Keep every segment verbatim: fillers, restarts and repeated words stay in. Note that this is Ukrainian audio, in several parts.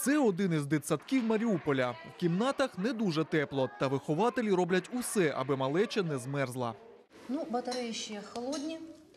Це один із дитсадків Маріуполя. В кімнатах не дуже тепло, та вихователі роблять усе, аби малеча не змерзла. Ну, батареї ще холодні.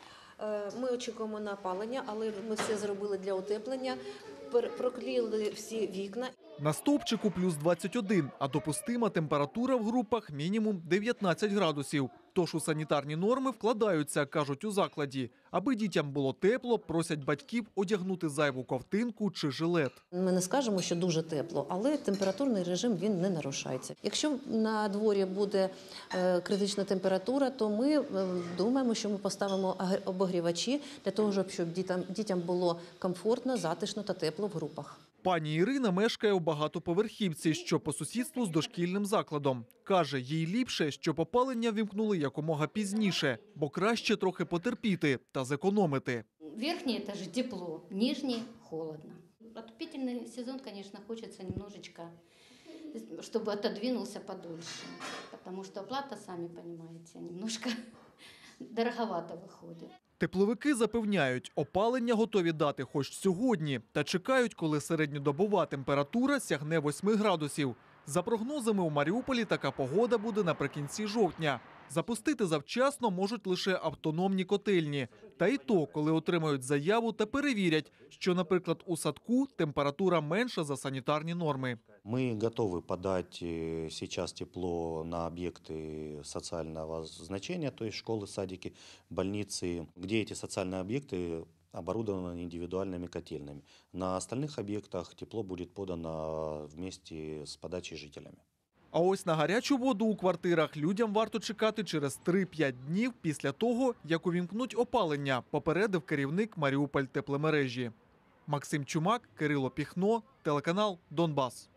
Ми очікуємо на опалення, але ми все зробили для утеплення. Проклеїли всі вікна. На стовпчику плюс двадцять один, а допустима температура в групах мінімум дев'ятнадцять градусів. Тож у санітарні норми вкладаються, кажуть у закладі. Аби дітям було тепло, просять батьків одягнути зайву ковтинку чи жилет. Ми не скажемо, що дуже тепло, але температурний режим він не нарушається. Якщо на дворі буде критична температура, то ми думаємо, що ми поставимо обігрівачі для того, щоб дітям, дітям було комфортно, затишно та тепло в групах. Пані Ірина мешкає у багатоповерхівці, що по сусідству з дошкільним закладом. Каже, їй ліпше, щоб опалення вімкнули якомога пізніше, бо краще трохи потерпіти та зекономити. Верхний – это же тепло, нижний – холодно. Отопительный сезон, конечно, хочется немножечко, чтобы отодвинулся подольше, потому что оплата, сами понимаете, немножко дороговато виходить. Тепловики запевняють, опалення готові дати хоч сьогодні, та чекають, коли середньодобова температура сягне восьми градусів. За прогнозами, у Маріуполі така погода буде наприкінці жовтня. Запустити завчасно можуть лише автономні котельні. Та й то, коли отримають заяву та перевірять, що, наприклад, у садку температура менша за санітарні норми. Мы готовы подать сейчас тепло на объекты социального значения, то есть школы, садики, больницы, где эти социальные объекты оборудованы индивидуальными котельными. На остальных объектах тепло будет подано вместе с подачей жителями. А ось на гарячу воду у квартирах людям варто чекати через три-п'ять днів після того, як увімкнуть опалення, попередив керівник Маріуполь тепломережі. Максим Чумак, Кирило Піхно, телеканал «Донбас».